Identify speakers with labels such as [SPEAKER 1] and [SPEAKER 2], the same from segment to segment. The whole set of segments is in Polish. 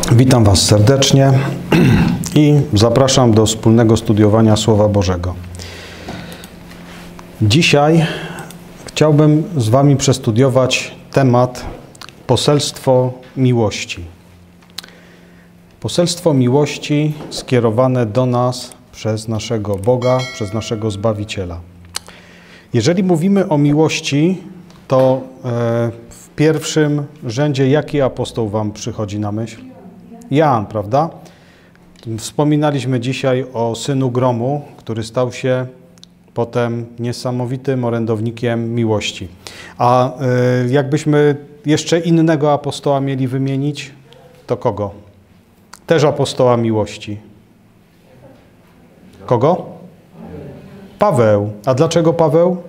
[SPEAKER 1] Witam Was serdecznie i zapraszam do wspólnego studiowania Słowa Bożego. Dzisiaj chciałbym z Wami przestudiować temat poselstwo miłości. Poselstwo miłości skierowane do nas przez naszego Boga, przez naszego Zbawiciela. Jeżeli mówimy o miłości, to w pierwszym rzędzie jaki apostoł Wam przychodzi na myśl? Jan, prawda? Wspominaliśmy dzisiaj o synu gromu, który stał się potem niesamowitym orędownikiem miłości. A jakbyśmy jeszcze innego apostoła mieli wymienić, to kogo? Też apostoła miłości. Kogo? Paweł. A dlaczego Paweł?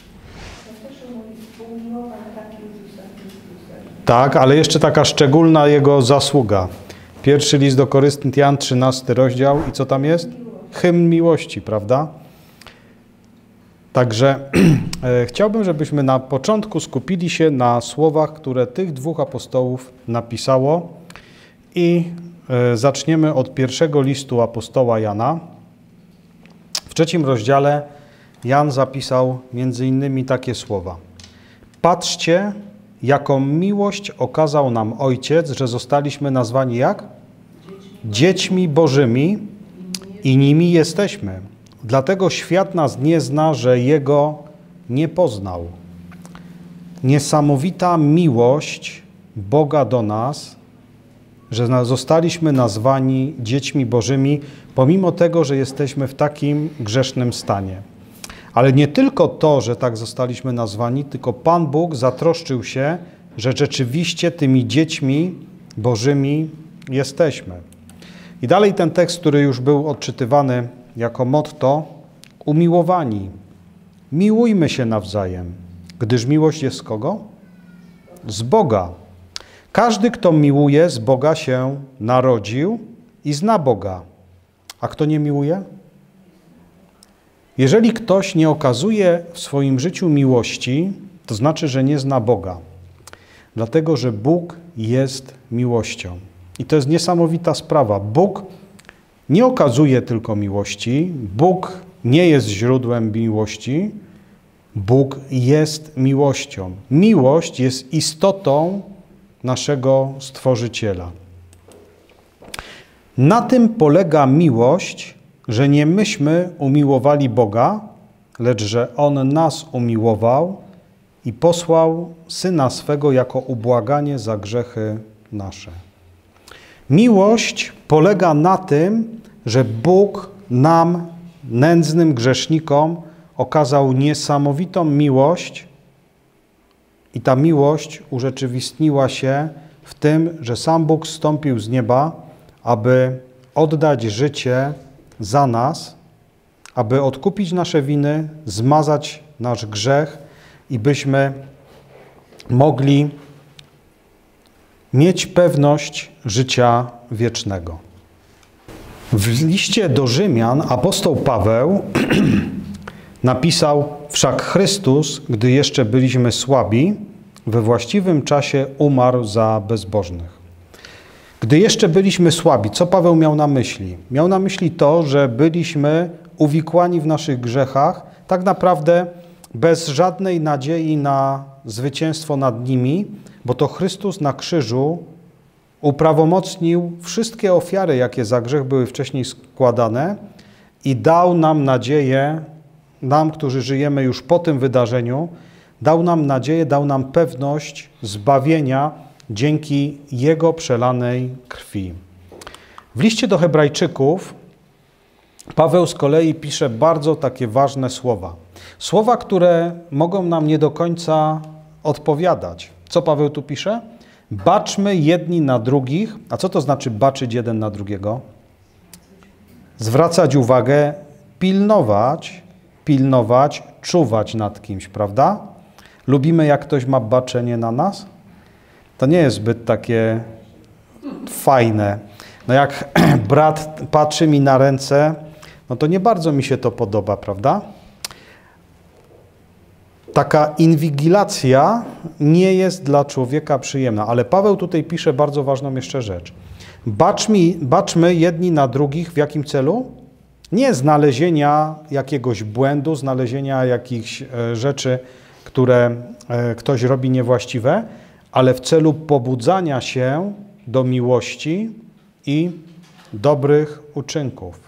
[SPEAKER 1] Tak, ale jeszcze taka szczególna jego zasługa. Pierwszy list do Koryntian, 13 rozdział. I co tam jest? Hymn miłości, prawda? Także chciałbym, żebyśmy na początku skupili się na słowach, które tych dwóch apostołów napisało. I zaczniemy od pierwszego listu apostoła Jana. W 3 rozdziale Jan zapisał między innymi takie słowa. Patrzcie, jaką miłość okazał nam Ojciec, że zostaliśmy nazwani jak? Dziećmi Bożymi i nimi jesteśmy. Dlatego świat nas nie zna, że Jego nie poznał. Niesamowita miłość Boga do nas, że zostaliśmy nazwani dziećmi Bożymi, pomimo tego, że jesteśmy w takim grzesznym stanie. Ale nie tylko to, że tak zostaliśmy nazwani, tylko Pan Bóg zatroszczył się, że rzeczywiście tymi dziećmi Bożymi jesteśmy. I dalej ten tekst, który już był odczytywany jako motto, umiłowani. Miłujmy się nawzajem, gdyż miłość jest z kogo? Z Boga. Każdy, kto miłuje, z Boga się narodził i zna Boga. A kto nie miłuje? Jeżeli ktoś nie okazuje w swoim życiu miłości, to znaczy, że nie zna Boga. Dlatego, że Bóg jest miłością. I to jest niesamowita sprawa. Bóg nie okazuje tylko miłości. Bóg nie jest źródłem miłości. Bóg jest miłością. Miłość jest istotą naszego Stworzyciela. Na tym polega miłość, że nie myśmy umiłowali Boga, lecz że On nas umiłował i posłał Syna swego jako ubłaganie za grzechy nasze. Miłość polega na tym, że Bóg nam, nędznym grzesznikom, okazał niesamowitą miłość i ta miłość urzeczywistniła się w tym, że sam Bóg zstąpił z nieba, aby oddać życie za nas, aby odkupić nasze winy, zmazać nasz grzech i byśmy mogli mieć pewność życia wiecznego. W liście do Rzymian apostoł Paweł napisał: Wszak Chrystus, gdy jeszcze byliśmy słabi, we właściwym czasie umarł za bezbożnych. Gdy jeszcze byliśmy słabi, co Paweł miał na myśli? Miał na myśli to, że byliśmy uwikłani w naszych grzechach, tak naprawdę bez żadnej nadziei na zwycięstwo nad nimi, bo to Chrystus na krzyżu uprawomocnił wszystkie ofiary, jakie za grzech były wcześniej składane i dał nam nadzieję, nam, którzy żyjemy już po tym wydarzeniu, dał nam nadzieję, dał nam pewność zbawienia dzięki Jego przelanej krwi. W liście do Hebrajczyków Paweł z kolei pisze bardzo takie ważne słowa. Słowa, które mogą nam nie do końca odpowiadać. Co Paweł tu pisze? Baczmy jedni na drugich. A co to znaczy baczyć jeden na drugiego? Zwracać uwagę, pilnować, czuwać nad kimś, prawda? Lubimy, jak ktoś ma baczenie na nas? To nie jest zbyt takie fajne. No jak brat patrzy mi na ręce, no to nie bardzo mi się to podoba, prawda? Taka inwigilacja nie jest dla człowieka przyjemna, ale Paweł tutaj pisze bardzo ważną jeszcze rzecz. Baczmy jedni na drugich w jakim celu? Nie znalezienia jakiegoś błędu, znalezienia jakichś rzeczy, które ktoś robi niewłaściwe, ale w celu pobudzania się do miłości i dobrych uczynków.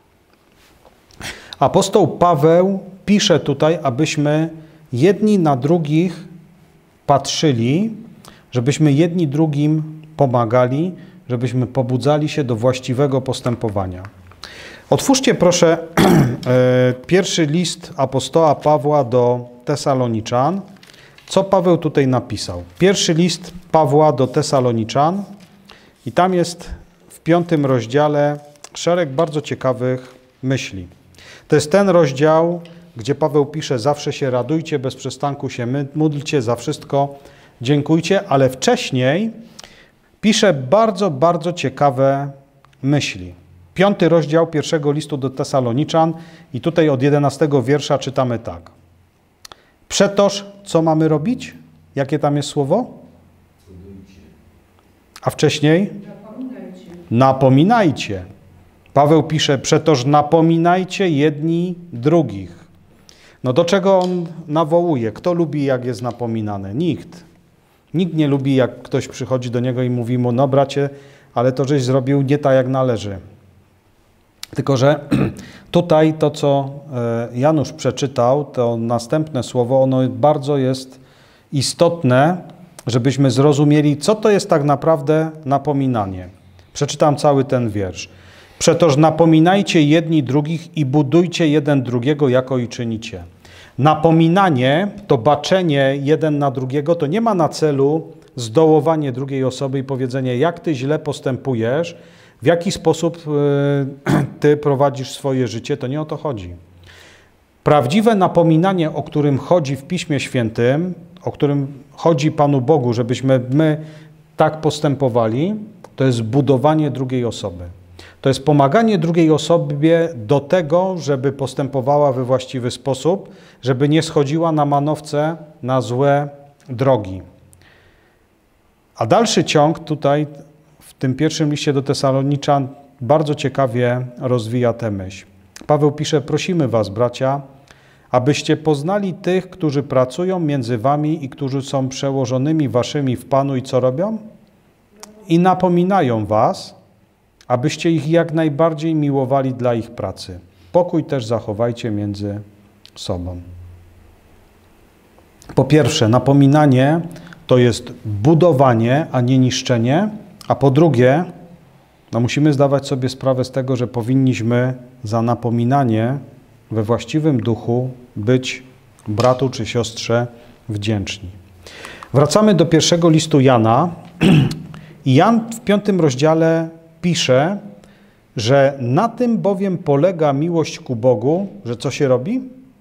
[SPEAKER 1] Apostoł Paweł pisze tutaj, abyśmy jedni na drugich patrzyli, żebyśmy jedni drugim pomagali, żebyśmy pobudzali się do właściwego postępowania. Otwórzcie proszę pierwszy list apostoła Pawła do Tesaloniczan. Co Paweł tutaj napisał? Pierwszy list Pawła do Tesaloniczan i tam jest w 5 rozdziale szereg bardzo ciekawych myśli. To jest ten rozdział, gdzie Paweł pisze: zawsze się radujcie, bez przestanku się módlcie, za wszystko dziękujcie, ale wcześniej pisze bardzo, bardzo ciekawe myśli. 5 rozdział pierwszego listu do Tesaloniczan i tutaj od 11 wiersza czytamy tak. Przetoż co mamy robić? Jakie tam jest słowo? A wcześniej? Napominajcie. Paweł pisze, przetoż napominajcie jedni drugich. No do czego on nawołuje? Kto lubi, jak jest napominany? Nikt. Nikt nie lubi, jak ktoś przychodzi do niego i mówi mu, no bracie, ale to żeś zrobił nie tak, jak należy. Tylko że tutaj to, co Janusz przeczytał, to następne słowo, ono bardzo jest istotne, żebyśmy zrozumieli, co to jest tak naprawdę napominanie. Przeczytam cały ten wiersz. Przetoż napominajcie jedni drugich i budujcie jeden drugiego, jako i czynicie. Napominanie, to baczenie jeden na drugiego, to nie ma na celu zdołowanie drugiej osoby i powiedzenie, jak ty źle postępujesz, w jaki sposób ty prowadzisz swoje życie, to nie o to chodzi. Prawdziwe napominanie, o którym chodzi w Piśmie Świętym, o którym chodzi Panu Bogu, żebyśmy my tak postępowali, to jest budowanie drugiej osoby. To jest pomaganie drugiej osobie do tego, żeby postępowała we właściwy sposób, żeby nie schodziła na manowce, na złe drogi. A dalszy ciąg tutaj w tym pierwszym liście do Tesaloniczan bardzo ciekawie rozwija tę myśl. Paweł pisze, prosimy was, bracia, abyście poznali tych, którzy pracują między wami i którzy są przełożonymi waszymi w Panu i co robią? I napominają was, abyście ich jak najbardziej miłowali dla ich pracy. Pokój też zachowajcie między sobą. Po pierwsze, napominanie to jest budowanie, a nie niszczenie, a po drugie, no musimy zdawać sobie sprawę z tego, że powinniśmy za napominanie we właściwym duchu być bratu czy siostrze wdzięczni. Wracamy do pierwszego listu Jana. Jan w 5 rozdziale pisze, że na tym bowiem polega miłość ku Bogu, że co się robi?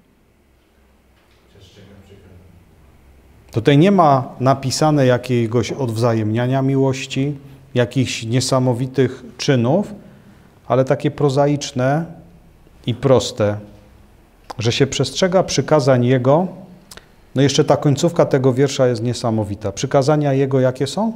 [SPEAKER 1] Tutaj nie ma napisane jakiegoś odwzajemniania miłości, jakichś niesamowitych czynów, ale takie prozaiczne i proste, że się przestrzega przykazań Jego. No jeszcze ta końcówka tego wiersza jest niesamowita. Przykazania Jego jakie są?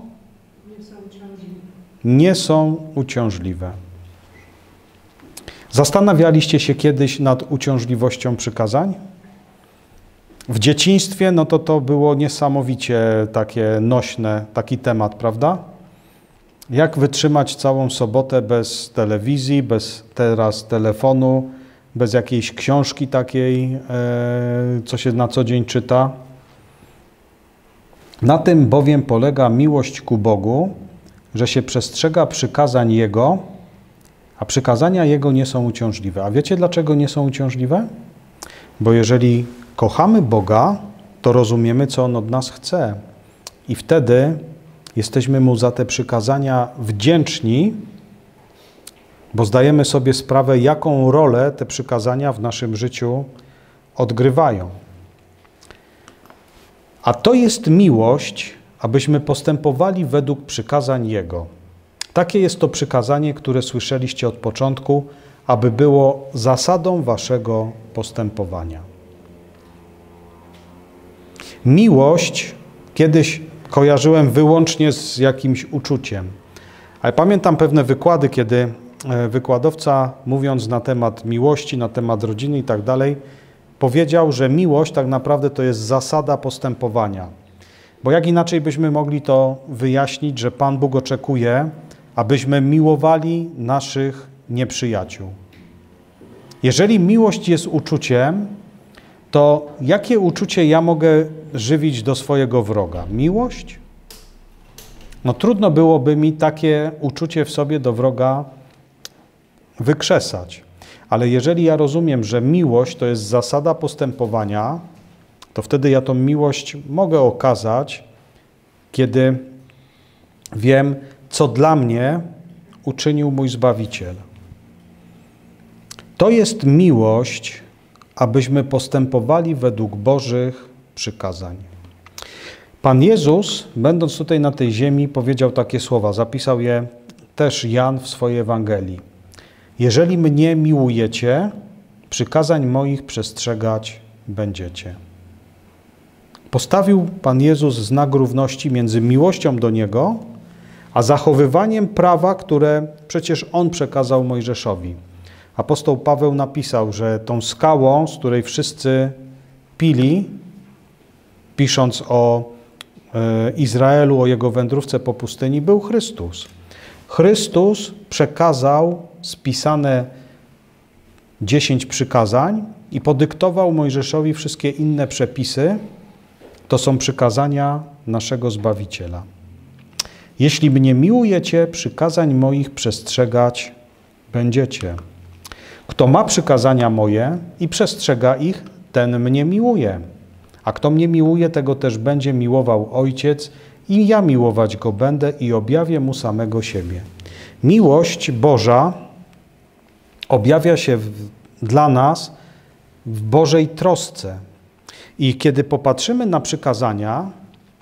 [SPEAKER 1] Nie są uciążliwe. Zastanawialiście się kiedyś nad uciążliwością przykazań? W dzieciństwie no to było niesamowicie takie nośne, taki temat, prawda? Jak wytrzymać całą sobotę bez telewizji, bez teraz telefonu, bez jakiejś książki takiej, co się na co dzień czyta? Na tym bowiem polega miłość ku Bogu, że się przestrzega przykazań Jego, a przykazania Jego nie są uciążliwe. A wiecie, dlaczego nie są uciążliwe? Bo jeżeli kochamy Boga, to rozumiemy, co On od nas chce. I wtedy jesteśmy Mu za te przykazania wdzięczni, bo zdajemy sobie sprawę, jaką rolę te przykazania w naszym życiu odgrywają. A to jest miłość, abyśmy postępowali według przykazań Jego. Takie jest to przykazanie, które słyszeliście od początku, aby było zasadą waszego postępowania. Miłość kiedyś kojarzyłem wyłącznie z jakimś uczuciem, Ale pamiętam pewne wykłady, kiedy wykładowca, mówiąc na temat miłości, na temat rodziny i tak dalej, powiedział, że miłość tak naprawdę to jest zasada postępowania. Bo jak inaczej byśmy mogli to wyjaśnić, że Pan Bóg oczekuje, abyśmy miłowali naszych nieprzyjaciół. Jeżeli miłość jest uczuciem, to jakie uczucie ja mogę żywić do swojego wroga? Miłość? No trudno byłoby mi takie uczucie w sobie do wroga wykrzesać. Ale jeżeli ja rozumiem, że miłość to jest zasada postępowania, to wtedy ja tą miłość mogę okazać, kiedy wiem, co dla mnie uczynił mój Zbawiciel. To jest miłość, abyśmy postępowali według Bożych przykazań. Pan Jezus, będąc tutaj na tej ziemi, powiedział takie słowa. Zapisał je też Jan w swojej Ewangelii. Jeżeli mnie miłujecie, przykazań moich przestrzegać będziecie. Postawił Pan Jezus znak równości między miłością do Niego, a zachowywaniem prawa, które przecież On przekazał Mojżeszowi. Apostoł Paweł napisał, że tą skałą, z której wszyscy pili, pisząc o Izraelu, o jego wędrówce po pustyni, był Chrystus. Chrystus przekazał spisane 10 przykazań i podyktował Mojżeszowi wszystkie inne przepisy. To są przykazania naszego Zbawiciela. Jeśli mnie miłujecie, przykazań moich przestrzegać będziecie. Kto ma przykazania moje i przestrzega ich, ten mnie miłuje. A kto mnie miłuje, tego też będzie miłował Ojciec i ja miłować go będę i objawię mu samego siebie. Miłość Boża objawia się dla nas w Bożej trosce. I kiedy popatrzymy na przykazania,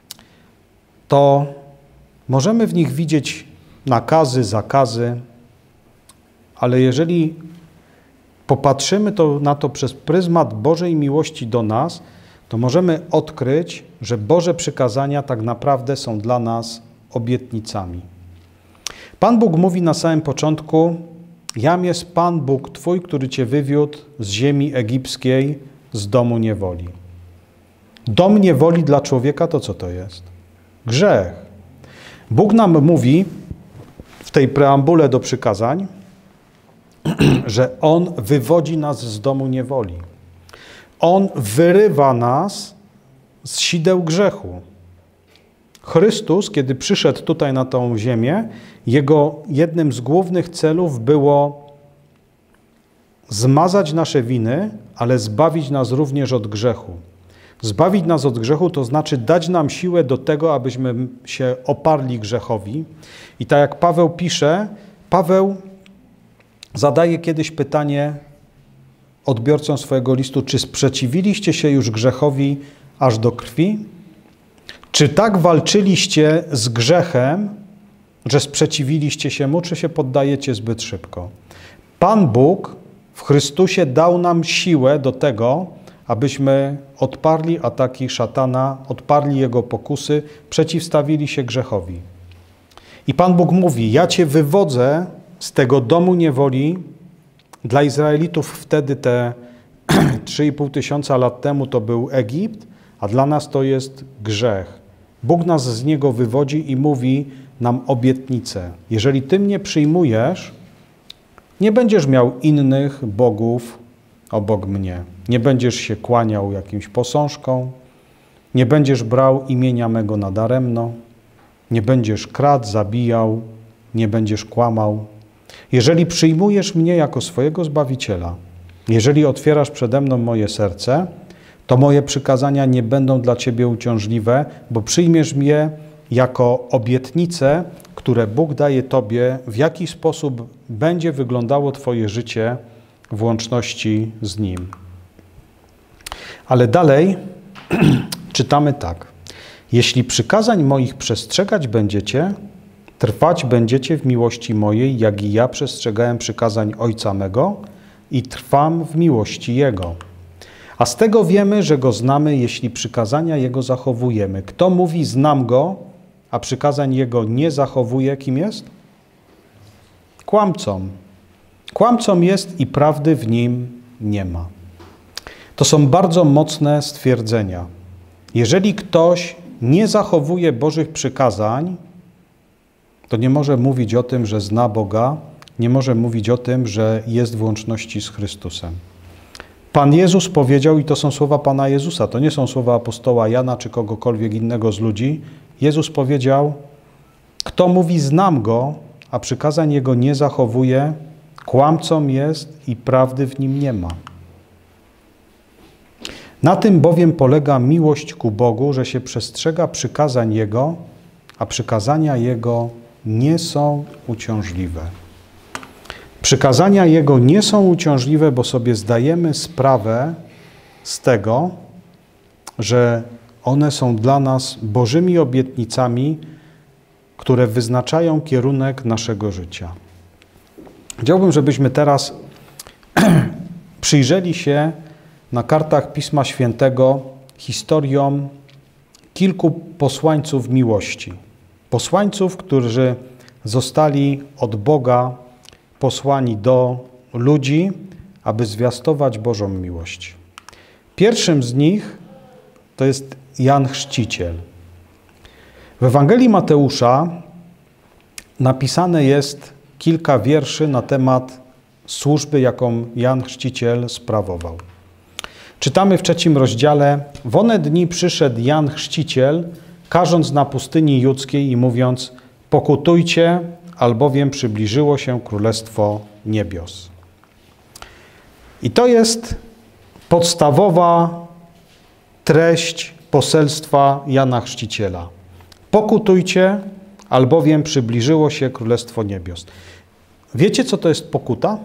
[SPEAKER 1] to możemy w nich widzieć nakazy, zakazy, ale jeżeli popatrzymy na to przez pryzmat Bożej miłości do nas, to możemy odkryć, że Boże przykazania tak naprawdę są dla nas obietnicami. Pan Bóg mówi na samym początku: Jam jest Pan Bóg Twój, który Cię wywiódł z ziemi egipskiej, z domu niewoli. Dom niewoli dla człowieka to co to jest? Grzech. Bóg nam mówi w tej preambule do przykazań, że On wywodzi nas z domu niewoli. On wyrywa nas z sideł grzechu. Chrystus, kiedy przyszedł tutaj na tą ziemię, Jego jednym z głównych celów było zmazać nasze winy, ale zbawić nas również od grzechu. Zbawić nas od grzechu to znaczy dać nam siłę do tego, abyśmy się oparli grzechowi. I tak jak Paweł pisze, Paweł zadaje kiedyś pytanie odbiorcom swojego listu: czy sprzeciwiliście się już grzechowi aż do krwi? Czy tak walczyliście z grzechem, że sprzeciwiliście się mu, czy się poddajecie zbyt szybko? Pan Bóg w Chrystusie dał nam siłę do tego, abyśmy odparli ataki szatana, odparli jego pokusy, przeciwstawili się grzechowi. I Pan Bóg mówi: ja Cię wywodzę z tego domu niewoli. Dla Izraelitów wtedy te 3,5 tysiąca lat temu to był Egipt, a dla nas to jest grzech. Bóg nas z niego wywodzi i mówi nam obietnicę: jeżeli Ty mnie przyjmujesz, nie będziesz miał innych bogów obok mnie. Nie będziesz się kłaniał jakimś posążkom, nie będziesz brał imienia mego nadaremno, nie będziesz kradł, zabijał, nie będziesz kłamał. Jeżeli przyjmujesz mnie jako swojego Zbawiciela, jeżeli otwierasz przede mną moje serce, to moje przykazania nie będą dla Ciebie uciążliwe, bo przyjmiesz mnie jako obietnicę, które Bóg daje Tobie, w jaki sposób będzie wyglądało Twoje życie w łączności z Nim. Ale dalej czytamy tak: jeśli przykazań moich przestrzegać będziecie, trwać będziecie w miłości mojej, jak i ja przestrzegałem przykazań Ojca mego i trwam w miłości Jego. A z tego wiemy, że Go znamy, jeśli przykazania Jego zachowujemy. Kto mówi znam Go, a przykazań Jego nie zachowuje, kim jest? kłamcą. Kłamcą jest i prawdy w nim nie ma. To są bardzo mocne stwierdzenia. Jeżeli ktoś nie zachowuje Bożych przykazań, to nie może mówić o tym, że zna Boga, nie może mówić o tym, że jest w łączności z Chrystusem. Pan Jezus powiedział, i to są słowa Pana Jezusa, to nie są słowa apostoła Jana czy kogokolwiek innego z ludzi. Jezus powiedział, kto mówi znam Go, a przykazań Jego nie zachowuje, kłamcą jest i prawdy w nim nie ma. Na tym bowiem polega miłość ku Bogu, że się przestrzega przykazań Jego, a przykazania Jego nie są uciążliwe. Przykazania Jego nie są uciążliwe, bo sobie zdajemy sprawę z tego, że one są dla nas Bożymi obietnicami, które wyznaczają kierunek naszego życia. Chciałbym, żebyśmy teraz przyjrzeli się na kartach Pisma Świętego historiom kilku posłańców miłości. Posłańców, którzy zostali od Boga posłani do ludzi, aby zwiastować Bożą miłość. Pierwszym z nich to jest Jan Chrzciciel. W Ewangelii Mateusza napisane jest kilka wierszy na temat służby, jaką Jan Chrzciciel sprawował. Czytamy w 3 rozdziale: w one dni przyszedł Jan Chrzciciel, karząc na pustyni judzkiej i mówiąc: pokutujcie, albowiem przybliżyło się Królestwo Niebios. I to jest podstawowa treść poselstwa Jana Chrzciciela. Pokutujcie, albowiem przybliżyło się Królestwo Niebios. Wiecie, co to jest pokuta?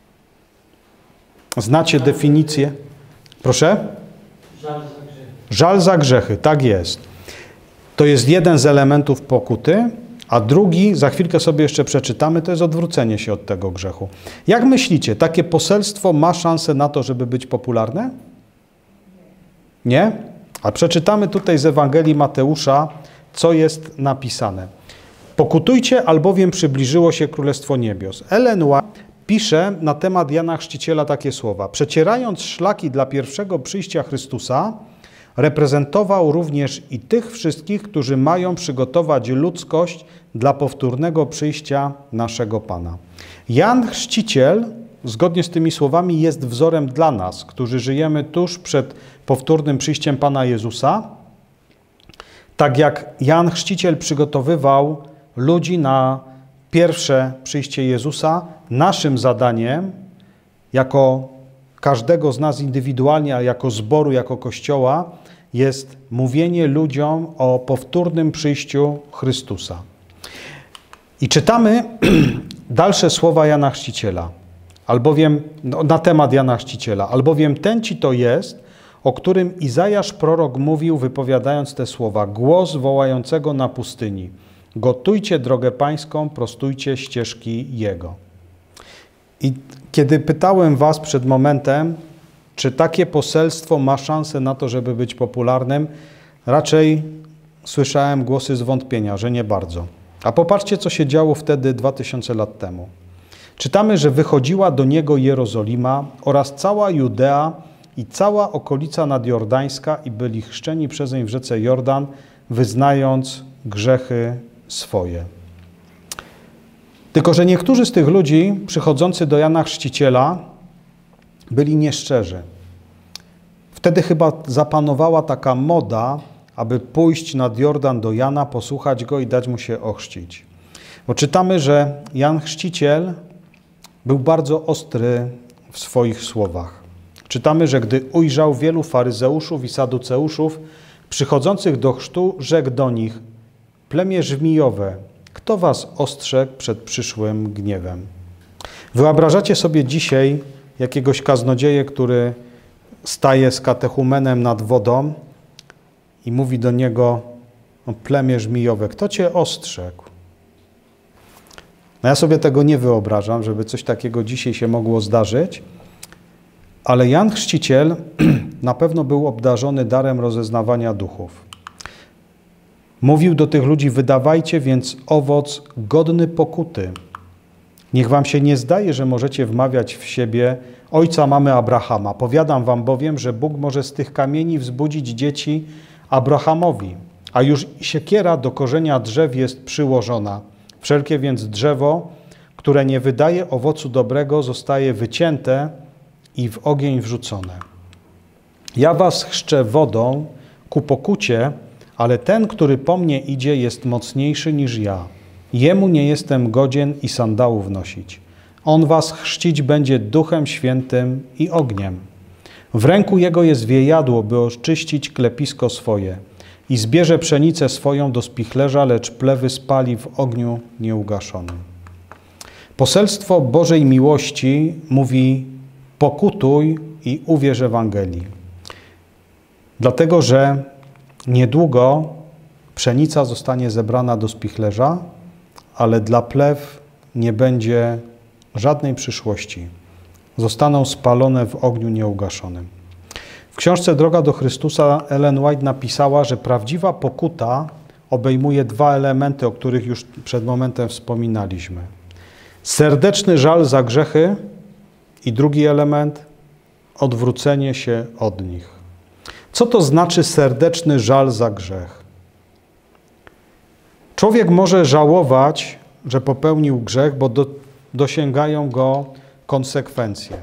[SPEAKER 1] Znacie definicję? Proszę?
[SPEAKER 2] Żal za grzechy.
[SPEAKER 1] Żal za grzechy, tak jest. To jest jeden z elementów pokuty, a drugi, za chwilkę sobie jeszcze przeczytamy, to jest odwrócenie się od tego grzechu. Jak myślicie, takie poselstwo ma szansę na to, żeby być popularne? Nie? A przeczytamy tutaj z Ewangelii Mateusza, co jest napisane. Pokutujcie, albowiem przybliżyło się Królestwo Niebios. Ellen White pisze na temat Jana Chrzciciela takie słowa. Przecierając szlaki dla pierwszego przyjścia Chrystusa, reprezentował również i tych wszystkich, którzy mają przygotować ludzkość dla powtórnego przyjścia naszego Pana. Jan Chrzciciel, zgodnie z tymi słowami, jest wzorem dla nas, którzy żyjemy tuż przed powtórnym przyjściem Pana Jezusa. Tak jak Jan Chrzciciel przygotowywał ludzi na pierwsze przyjście Jezusa, naszym zadaniem, jako każdego z nas indywidualnie, a jako zboru, jako Kościoła, jest mówienie ludziom o powtórnym przyjściu Chrystusa. I czytamy dalsze słowa Jana Chrzciciela, albowiem, na temat Jana Chrzciciela. Albowiem ten ci to jest, o którym Izajasz prorok mówił, wypowiadając te słowa. Głos wołającego na pustyni. Gotujcie drogę pańską, prostujcie ścieżki Jego. I kiedy pytałem was przed momentem, czy takie poselstwo ma szansę na to, żeby być popularnym, raczej słyszałem głosy zwątpienia, że nie bardzo. A popatrzcie, co się działo wtedy 2000 lat temu. Czytamy, że wychodziła do niego Jerozolima oraz cała Judea i cała okolica nadjordańska i byli chrzczeni przezeń w rzece Jordan, wyznając grzechy swoje. Tylko że niektórzy z tych ludzi przychodzący do Jana Chrzciciela byli nieszczerzy. Wtedy chyba zapanowała taka moda, aby pójść nad Jordan do Jana, posłuchać go i dać mu się ochrzcić. Bo czytamy, że Jan Chrzciciel był bardzo ostry w swoich słowach. Czytamy, że gdy ujrzał wielu faryzeuszów i saduceuszów przychodzących do chrztu, rzekł do nich: plemię żmijowe, kto was ostrzegł przed przyszłym gniewem? Wyobrażacie sobie dzisiaj jakiegoś kaznodzieję, który staje z katechumenem nad wodą i mówi do niego: plemię żmijowe, kto cię ostrzegł? No ja sobie tego nie wyobrażam, żeby coś takiego dzisiaj się mogło zdarzyć, ale Jan Chrzciciel na pewno był obdarzony darem rozeznawania duchów. Mówił do tych ludzi: wydawajcie więc owoc godny pokuty. Niech wam się nie zdaje, że możecie wmawiać w siebie: ojca mamy Abrahama. Powiadam wam bowiem, że Bóg może z tych kamieni wzbudzić dzieci Abrahamowi. A już siekiera do korzenia drzew jest przyłożona. Wszelkie więc drzewo, które nie wydaje owocu dobrego, zostaje wycięte i w ogień wrzucone. Ja was chrzczę wodą ku pokucie, ale ten, który po mnie idzie, jest mocniejszy niż ja. Jemu nie jestem godzien i sandałów nosić. On was chrzcić będzie Duchem Świętym i ogniem. W ręku jego jest wiejadło, by oczyścić klepisko swoje, i zbierze pszenicę swoją do spichlerza, lecz plewy spali w ogniu nieugaszonym. Poselstwo Bożej miłości mówi: pokutuj i uwierz Ewangelii. Dlatego, że niedługo pszenica zostanie zebrana do spichlerza, ale dla plew nie będzie żadnej przyszłości. Zostaną spalone w ogniu nieugaszonym. W książce Droga do Chrystusa Ellen White napisała, że prawdziwa pokuta obejmuje dwa elementy, o których już przed momentem wspominaliśmy. Serdeczny żal za grzechy i drugi element – odwrócenie się od nich. Co to znaczy serdeczny żal za grzech? Człowiek może żałować, że popełnił grzech, bo dosięgają go konsekwencje.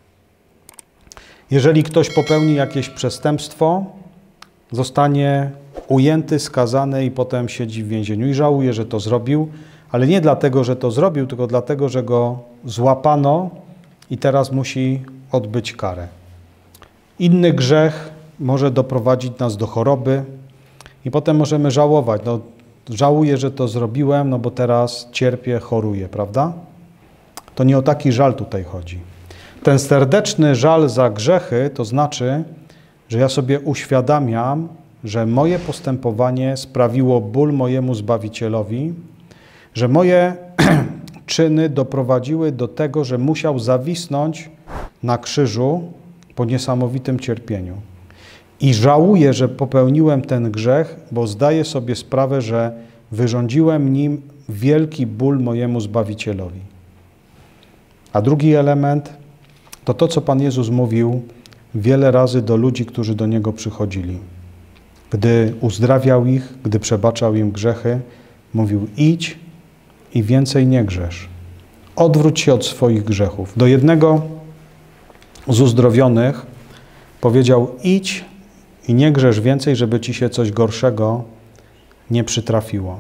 [SPEAKER 1] Jeżeli ktoś popełni jakieś przestępstwo, zostanie ujęty, skazany i potem siedzi w więzieniu i żałuje, że to zrobił, ale nie dlatego, że to zrobił, tylko dlatego, że go złapano i teraz musi odbyć karę. Inny grzech może doprowadzić nas do choroby i potem możemy żałować. No, żałuję, że to zrobiłem, no bo teraz cierpię, choruję, prawda? To nie o taki żal tutaj chodzi. Ten serdeczny żal za grzechy to znaczy, że ja sobie uświadamiam, że moje postępowanie sprawiło ból mojemu Zbawicielowi, że moje czyny doprowadziły do tego, że musiał zawisnąć na krzyżu po niesamowitym cierpieniu. I żałuję, że popełniłem ten grzech, bo zdaję sobie sprawę, że wyrządziłem nim wielki ból mojemu Zbawicielowi. A drugi element to to, co Pan Jezus mówił wiele razy do ludzi, którzy do Niego przychodzili. Gdy uzdrawiał ich, gdy przebaczał im grzechy, mówił: idź i więcej nie grzesz. Odwróć się od swoich grzechów. Do jednego z uzdrowionych powiedział: idź i nie grzesz więcej, żeby ci się coś gorszego nie przytrafiło.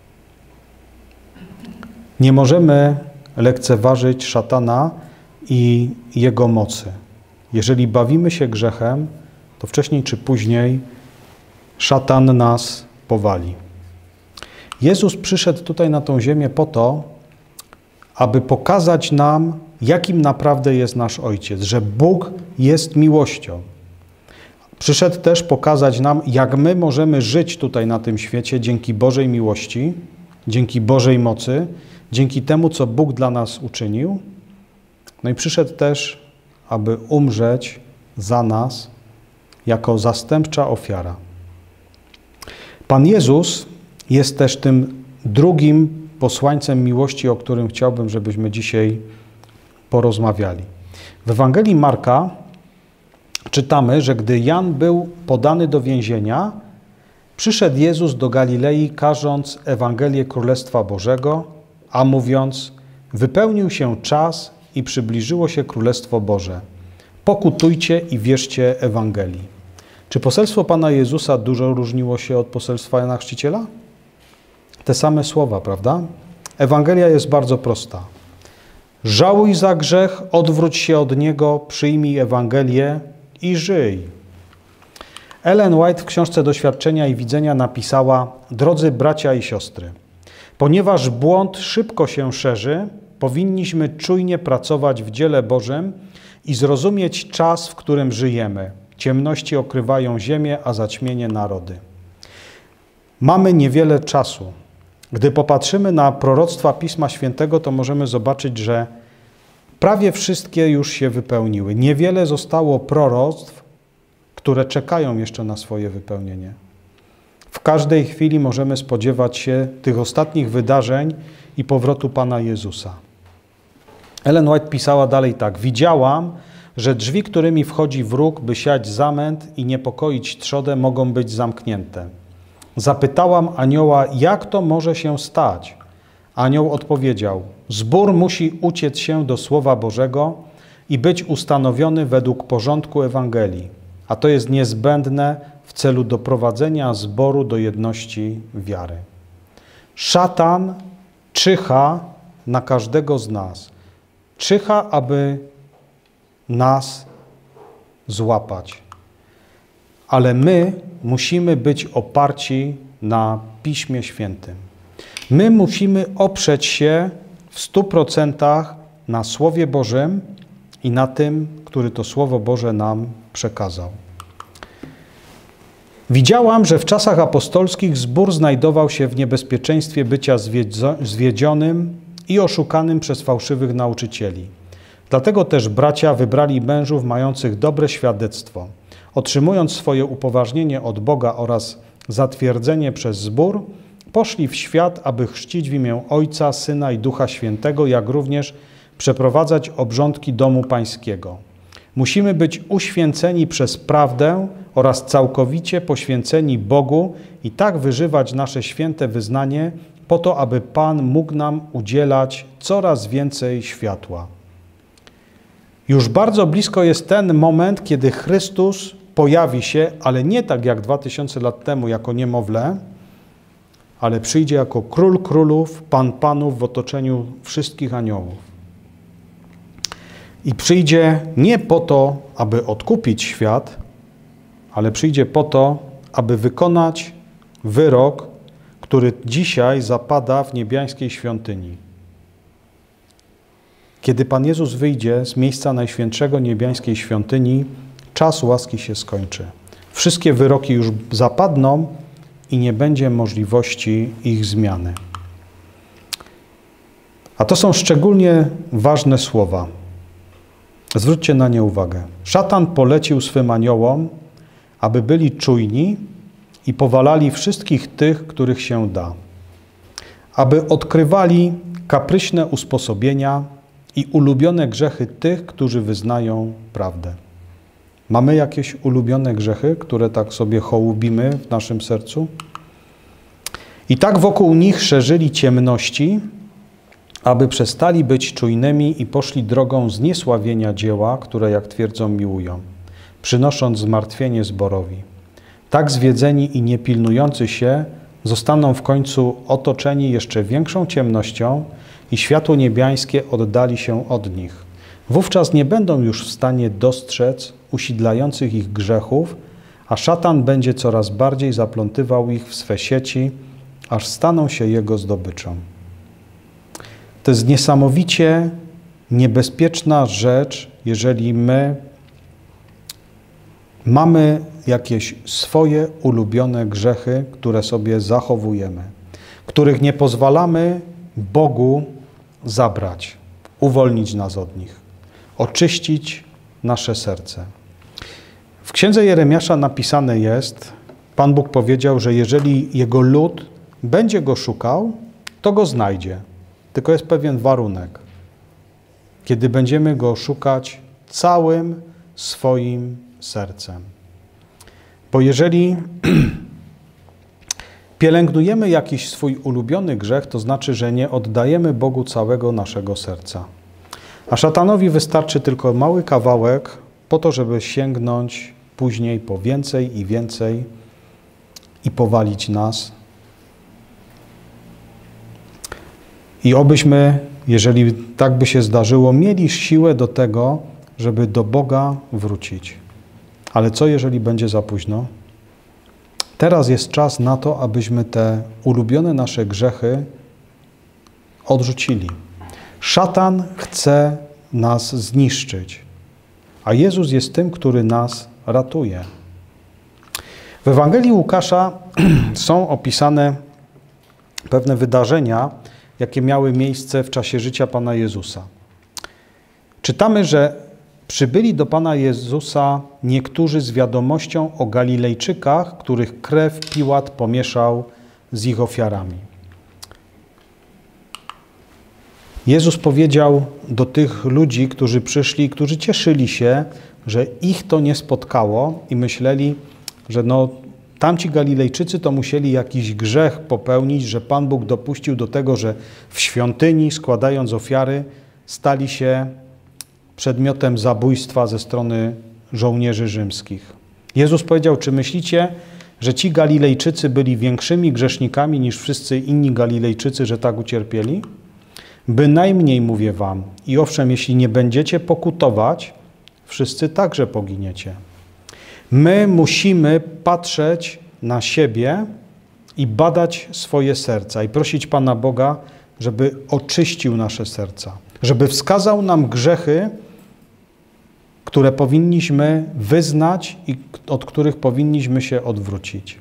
[SPEAKER 1] Nie możemy lekceważyć szatana i jego mocy. Jeżeli bawimy się grzechem, to wcześniej czy później szatan nas powali. Jezus przyszedł tutaj na tą ziemię po to, aby pokazać nam, jakim naprawdę jest nasz Ojciec, że Bóg jest miłością. Przyszedł też pokazać nam, jak my możemy żyć tutaj na tym świecie dzięki Bożej miłości, dzięki Bożej mocy, dzięki temu, co Bóg dla nas uczynił. No i przyszedł też, aby umrzeć za nas jako zastępcza ofiara. Pan Jezus jest też tym drugim posłańcem miłości, o którym chciałbym, żebyśmy dzisiaj porozmawiali. W Ewangelii Marka czytamy, że gdy Jan był podany do więzienia, przyszedł Jezus do Galilei, każąc Ewangelię Królestwa Bożego, a mówiąc: wypełnił się czas i przybliżyło się Królestwo Boże. Pokutujcie i wierzcie Ewangelii. Czy poselstwo Pana Jezusa dużo różniło się od poselstwa Jana Chrzciciela? Te same słowa, prawda? Ewangelia jest bardzo prosta. Żałuj za grzech, odwróć się od niego, przyjmij Ewangelię i żyj. Ellen White w książce Doświadczenia i Widzenia napisała: drodzy bracia i siostry, ponieważ błąd szybko się szerzy, powinniśmy czujnie pracować w dziele Bożym i zrozumieć czas, w którym żyjemy. Ciemności okrywają ziemię, a zaćmienie narody. Mamy niewiele czasu. Gdy popatrzymy na proroctwa Pisma Świętego, to możemy zobaczyć, że prawie wszystkie już się wypełniły. Niewiele zostało proroctw, które czekają jeszcze na swoje wypełnienie. W każdej chwili możemy spodziewać się tych ostatnich wydarzeń i powrotu Pana Jezusa. Ellen White pisała dalej tak. Widziałam, że drzwi, którymi wchodzi wróg, by siać zamęt i niepokoić trzodę, mogą być zamknięte. Zapytałam anioła, jak to może się stać? Anioł odpowiedział, zbór musi uciec się do Słowa Bożego i być ustanowiony według porządku Ewangelii, a to jest niezbędne w celu doprowadzenia zboru do jedności wiary. Szatan czyha na każdego z nas. Czyha, aby nas złapać. Ale my musimy być oparci na Piśmie Świętym. My musimy oprzeć się w 100% na Słowie Bożym i na tym, który to Słowo Boże nam przekazał. Widziałam, że w czasach apostolskich zbór znajdował się w niebezpieczeństwie bycia zwiedzionym i oszukanym przez fałszywych nauczycieli. Dlatego też bracia wybrali mężów mających dobre świadectwo. Otrzymując swoje upoważnienie od Boga oraz zatwierdzenie przez zbór, poszli w świat, aby chrzcić w imię Ojca, Syna i Ducha Świętego, jak również przeprowadzać obrządki domu pańskiego. Musimy być uświęceni przez prawdę oraz całkowicie poświęceni Bogu i tak wyżywać nasze święte wyznanie po to, aby Pan mógł nam udzielać coraz więcej światła. Już bardzo blisko jest ten moment, kiedy Chrystus pojawi się, ale nie tak jak 2000 lat temu jako niemowlę, ale przyjdzie jako Król Królów, Pan Panów w otoczeniu wszystkich aniołów. I przyjdzie nie po to, aby odkupić świat, ale przyjdzie po to, aby wykonać wyrok, który dzisiaj zapada w niebiańskiej świątyni. Kiedy Pan Jezus wyjdzie z miejsca najświętszego niebiańskiej świątyni, czas łaski się skończy. Wszystkie wyroki już zapadną i nie będzie możliwości ich zmiany. A to są szczególnie ważne słowa. Zwróćcie na nie uwagę. Szatan polecił swym aniołom, aby byli czujni i powalali wszystkich tych, których się da. Aby odkrywali kapryśne usposobienia i ulubione grzechy tych, którzy wyznają prawdę. Mamy jakieś ulubione grzechy, które tak sobie hołubimy w naszym sercu? I tak wokół nich szerzyli ciemności, aby przestali być czujnymi i poszli drogą zniesławienia dzieła, które, jak twierdzą, miłują, przynosząc zmartwienie zborowi. Tak zwiedzeni i niepilnujący się zostaną w końcu otoczeni jeszcze większą ciemnością i światło niebiańskie oddali się od nich. Wówczas nie będą już w stanie dostrzec usidlających ich grzechów, a szatan będzie coraz bardziej zaplątywał ich w swe sieci, aż staną się jego zdobyczą. To jest niesamowicie niebezpieczna rzecz, jeżeli my mamy jakieś swoje ulubione grzechy, które sobie zachowujemy, których nie pozwalamy Bogu zabrać, uwolnić nas od nich, oczyścić nasze serce. W księdze Jeremiasza napisane jest, Pan Bóg powiedział, że jeżeli Jego lud będzie Go szukał, to Go znajdzie. Tylko jest pewien warunek. Kiedy będziemy Go szukać całym swoim sercem. Bo jeżeli pielęgnujemy jakiś swój ulubiony grzech, to znaczy, że nie oddajemy Bogu całego naszego serca. A szatanowi wystarczy tylko mały kawałek po to, żeby sięgnąć później po więcej i więcej i powalić nas. I obyśmy, jeżeli tak by się zdarzyło, mieli siłę do tego, żeby do Boga wrócić. Ale co, jeżeli będzie za późno? Teraz jest czas na to, abyśmy te ulubione nasze grzechy odrzucili. Szatan chce nas zniszczyć, a Jezus jest tym, który nas ratuje. W Ewangelii Łukasza są opisane pewne wydarzenia, jakie miały miejsce w czasie życia Pana Jezusa. Czytamy, że przybyli do Pana Jezusa niektórzy z wiadomością o Galilejczykach, których krew Piłat pomieszał z ich ofiarami. Jezus powiedział do tych ludzi, którzy przyszli, którzy cieszyli się, że ich to nie spotkało i myśleli, że tamci Galilejczycy to musieli jakiś grzech popełnić, że Pan Bóg dopuścił do tego, że w świątyni, składając ofiary, stali się przedmiotem zabójstwa ze strony żołnierzy rzymskich. Jezus powiedział, czy myślicie, że ci Galilejczycy byli większymi grzesznikami niż wszyscy inni Galilejczycy, że tak ucierpieli? Bynajmniej mówię wam, i owszem, jeśli nie będziecie pokutować, wszyscy także poginiecie. My musimy patrzeć na siebie i badać swoje serca i prosić Pana Boga, żeby oczyścił nasze serca, żeby wskazał nam grzechy, które powinniśmy wyznać i od których powinniśmy się odwrócić.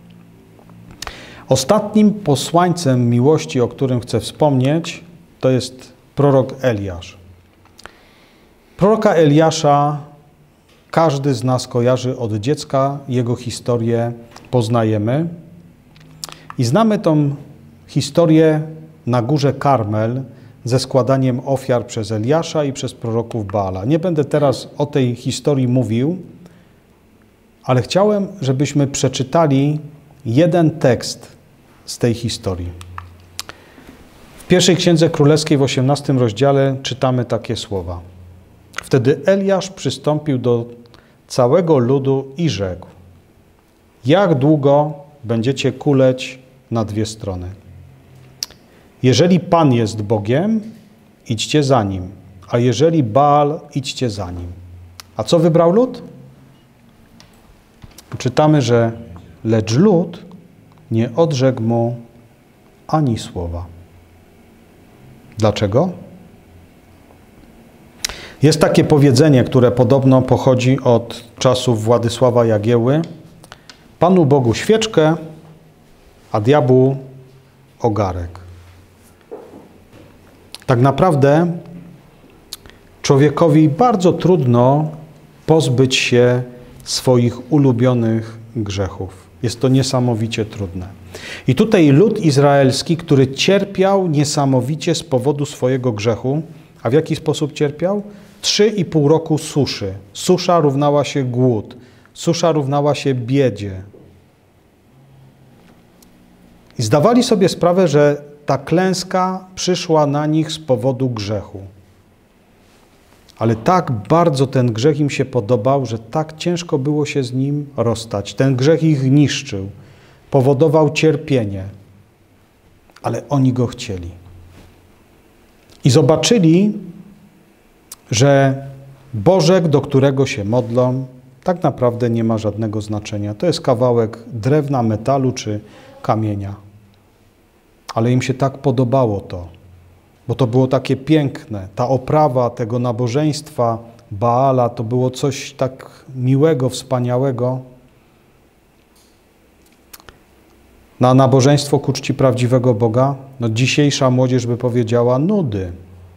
[SPEAKER 1] Ostatnim posłańcem miłości, o którym chcę wspomnieć, to jest prorok Eliasz. Proroka Eliasza każdy z nas kojarzy od dziecka, jego historię poznajemy. I znamy tą historię na górze Karmel ze składaniem ofiar przez Eliasza i przez proroków Baala. Nie będę teraz o tej historii mówił, ale chciałem, żebyśmy przeczytali jeden tekst z tej historii. W pierwszej Księdze Królewskiej w 18 rozdziale czytamy takie słowa. Wtedy Eliasz przystąpił do całego ludu i rzekł: jak długo będziecie kuleć na dwie strony? Jeżeli Pan jest Bogiem, idźcie za Nim, a jeżeli Baal, idźcie za Nim. A co wybrał lud? Czytamy, że lecz lud nie odrzekł mu ani słowa. Dlaczego? Jest takie powiedzenie, które podobno pochodzi od czasów Władysława Jagieły. Panu Bogu świeczkę, a diabłu ogarek. Tak naprawdę człowiekowi bardzo trudno pozbyć się swoich ulubionych grzechów. Jest to niesamowicie trudne. I tutaj lud izraelski, który cierpiał niesamowicie z powodu swojego grzechu, a w jaki sposób cierpiał? 3,5 roku suszy. Susza równała się głód. Susza równała się biedzie. I zdawali sobie sprawę, że ta klęska przyszła na nich z powodu grzechu. Ale tak bardzo ten grzech im się podobał, że tak ciężko było się z nim rozstać. Ten grzech ich niszczył, powodował cierpienie, ale oni go chcieli. I zobaczyli, że Bożek, do którego się modlą, tak naprawdę nie ma żadnego znaczenia. To jest kawałek drewna, metalu czy kamienia. Ale im się tak podobało to, bo to było takie piękne. Ta oprawa tego nabożeństwa Baala to było coś tak miłego, wspaniałego. Na nabożeństwo ku czci prawdziwego Boga, dzisiejsza młodzież by powiedziała nudy.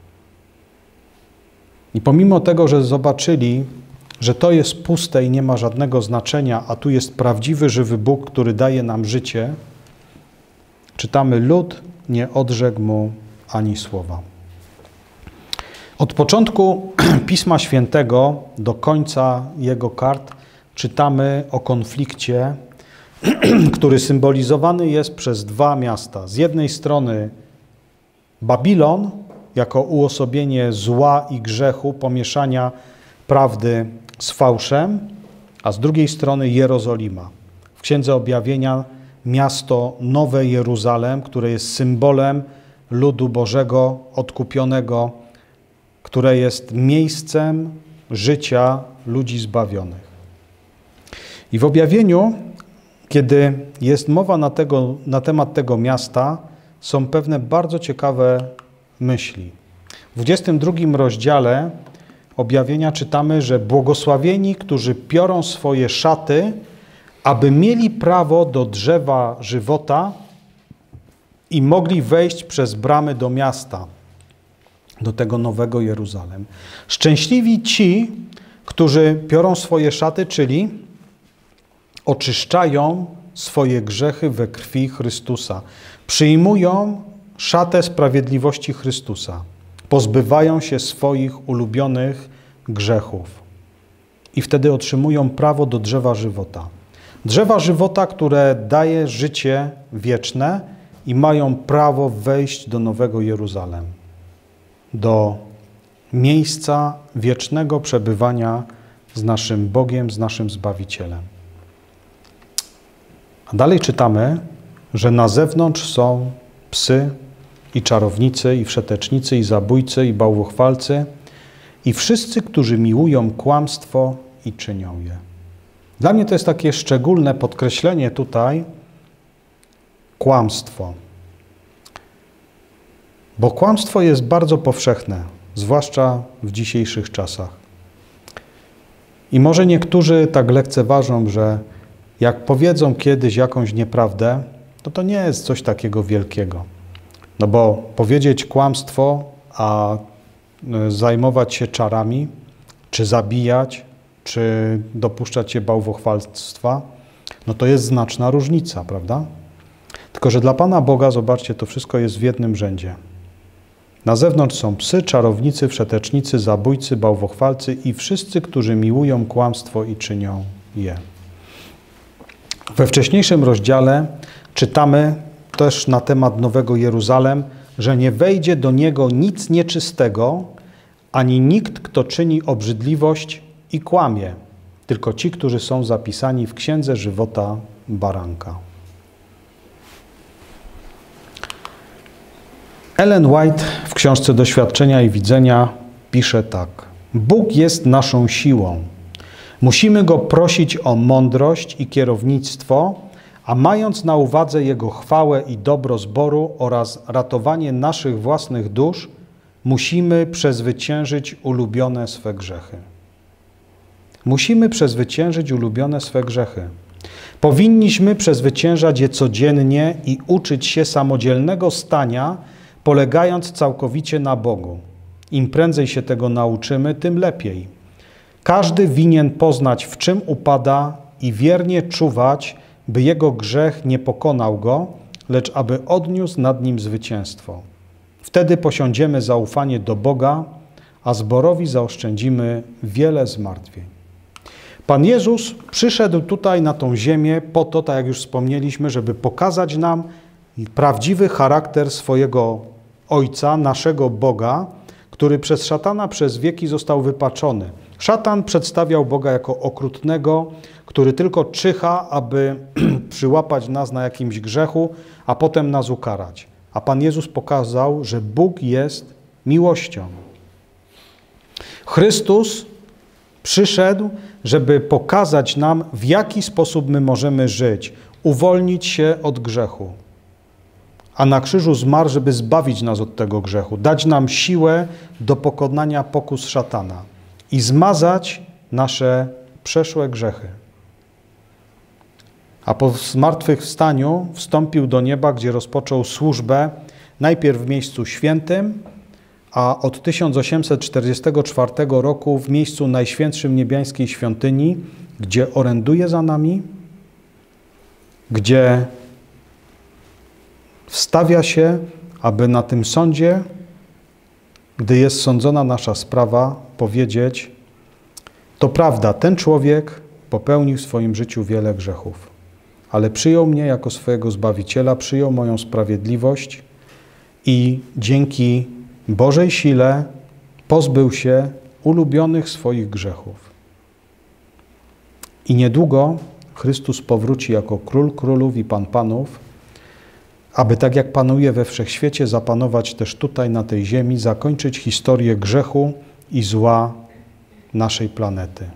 [SPEAKER 1] I pomimo tego, że zobaczyli, że to jest puste i nie ma żadnego znaczenia, a tu jest prawdziwy, żywy Bóg, który daje nam życie, czytamy, lud nie odrzekł mu ani słowa. Od początku Pisma Świętego do końca jego kart czytamy o konflikcie, który symbolizowany jest przez dwa miasta. Z jednej strony Babilon, jako uosobienie zła i grzechu, pomieszania prawdy z fałszem, a z drugiej strony Jerozolima. W Księdze Objawienia miasto Nowe Jeruzalem, które jest symbolem ludu Bożego, odkupionego, które jest miejscem życia ludzi zbawionych. I w Objawieniu, kiedy jest mowa na temat tego miasta, są pewne bardzo ciekawe myśli. W 22 rozdziale Objawienia czytamy, że błogosławieni, którzy piorą swoje szaty, aby mieli prawo do drzewa żywota i mogli wejść przez bramy do miasta, do tego Nowego Jeruzalem. Szczęśliwi ci, którzy piorą swoje szaty, czyli oczyszczają swoje grzechy we krwi Chrystusa. Przyjmują szatę sprawiedliwości Chrystusa. pozbywają się swoich ulubionych grzechów i wtedy otrzymują prawo do drzewa żywota. Drzewa żywota, które daje życie wieczne i mają prawo wejść do Nowego Jeruzalem, do miejsca wiecznego przebywania z naszym Bogiem, z naszym Zbawicielem. A dalej czytamy, że na zewnątrz są psy i czarownicy, i wszetecznicy, i zabójcy, i bałwochwalcy, i wszyscy, którzy miłują kłamstwo i czynią je. Dla mnie to jest takie szczególne podkreślenie tutaj, kłamstwo. Bo kłamstwo jest bardzo powszechne, zwłaszcza w dzisiejszych czasach. I może niektórzy tak lekceważą, że jak powiedzą kiedyś jakąś nieprawdę, to nie jest coś takiego wielkiego. No bo powiedzieć kłamstwo, a zajmować się czarami, czy zabijać, czy dopuszczać się bałwochwalstwa, no to jest znaczna różnica, prawda? Tylko że dla Pana Boga, zobaczcie, to wszystko jest w jednym rzędzie. Na zewnątrz są psy, czarownicy, wszetecznicy, zabójcy, bałwochwalcy i wszyscy, którzy miłują kłamstwo i czynią je. We wcześniejszym rozdziale czytamy też na temat Nowego Jeruzalem, że nie wejdzie do niego nic nieczystego, ani nikt, kto czyni obrzydliwość i kłamie, tylko ci, którzy są zapisani w Księdze Żywota Baranka. Ellen White w książce Doświadczenia i Widzenia pisze tak. Bóg jest naszą siłą. Musimy Go prosić o mądrość i kierownictwo, a mając na uwadze Jego chwałę i dobro zboru oraz ratowanie naszych własnych dusz, musimy przezwyciężyć ulubione swe grzechy. Musimy przezwyciężyć ulubione swe grzechy. Powinniśmy przezwyciężać je codziennie i uczyć się samodzielnego stania, polegając całkowicie na Bogu. Im prędzej się tego nauczymy, tym lepiej. Każdy winien poznać, w czym upada i wiernie czuwać, by jego grzech nie pokonał go, lecz aby odniósł nad nim zwycięstwo. Wtedy posiądziemy zaufanie do Boga, a zborowi zaoszczędzimy wiele zmartwień. Pan Jezus przyszedł tutaj na tą ziemię po to, tak jak już wspomnieliśmy, żeby pokazać nam prawdziwy charakter swojego Ojca, naszego Boga, który przez szatana przez wieki został wypaczony. Szatan przedstawiał Boga jako okrutnego, który tylko czyha, aby przyłapać nas na jakimś grzechu, a potem nas ukarać. A Pan Jezus pokazał, że Bóg jest miłością. Chrystus przyszedł, żeby pokazać nam, w jaki sposób my możemy żyć, uwolnić się od grzechu. A na krzyżu zmarł, żeby zbawić nas od tego grzechu, dać nam siłę do pokonania pokus szatana i zmazać nasze przeszłe grzechy. A po zmartwychwstaniu wstąpił do nieba, gdzie rozpoczął służbę najpierw w miejscu świętym, a od 1844 roku w miejscu najświętszym niebiańskiej świątyni, gdzie oręduje za nami, gdzie wstawia się, aby na tym sądzie, gdy jest sądzona nasza sprawa, powiedzieć: to prawda, ten człowiek popełnił w swoim życiu wiele grzechów, ale przyjął mnie jako swojego Zbawiciela, przyjął moją sprawiedliwość i dzięki Bożej sile pozbył się ulubionych swoich grzechów. I niedługo Chrystus powróci jako Król Królów i Pan Panów, aby tak jak panuje we wszechświecie, zapanować też tutaj na tej ziemi, zakończyć historię grzechu i zła naszej planety.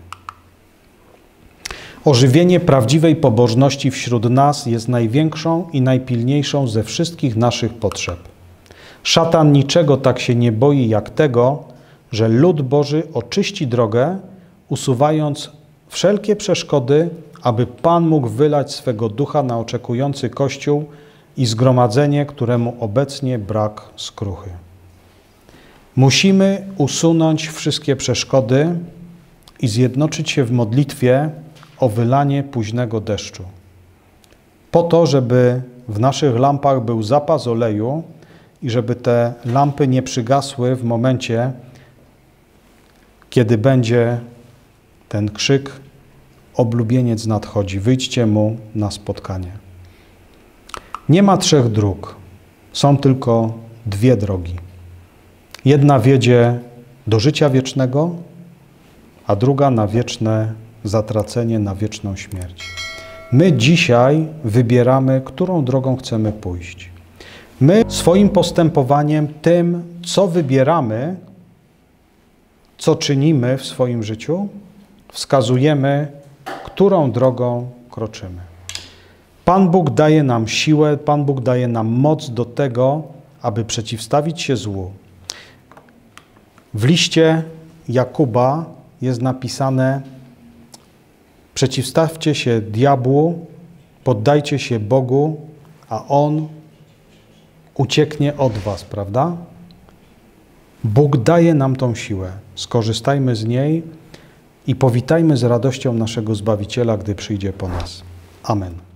[SPEAKER 1] Ożywienie prawdziwej pobożności wśród nas jest największą i najpilniejszą ze wszystkich naszych potrzeb. Szatan niczego tak się nie boi jak tego, że lud Boży oczyści drogę, usuwając wszelkie przeszkody, aby Pan mógł wylać swego ducha na oczekujący Kościół i zgromadzenie, któremu obecnie brak skruchy. Musimy usunąć wszystkie przeszkody i zjednoczyć się w modlitwie o wylanie późnego deszczu. Po to, żeby w naszych lampach był zapas oleju i żeby te lampy nie przygasły w momencie, kiedy będzie ten krzyk: oblubieniec nadchodzi, wyjdźcie mu na spotkanie. Nie ma 3 dróg, są tylko 2 drogi. Jedna wiedzie do życia wiecznego, a druga na wieczne zatracenie, na wieczną śmierć. My dzisiaj wybieramy, którą drogą chcemy pójść. My swoim postępowaniem, tym, co wybieramy, co czynimy w swoim życiu, wskazujemy, którą drogą kroczymy. Pan Bóg daje nam siłę, Pan Bóg daje nam moc do tego, aby przeciwstawić się złu. W liście Jakuba jest napisane: przeciwstawcie się diabłu, poddajcie się Bogu, a On ucieknie od was, prawda? Bóg daje nam tą siłę. Skorzystajmy z niej i powitajmy z radością naszego Zbawiciela, gdy przyjdzie po nas. Amen.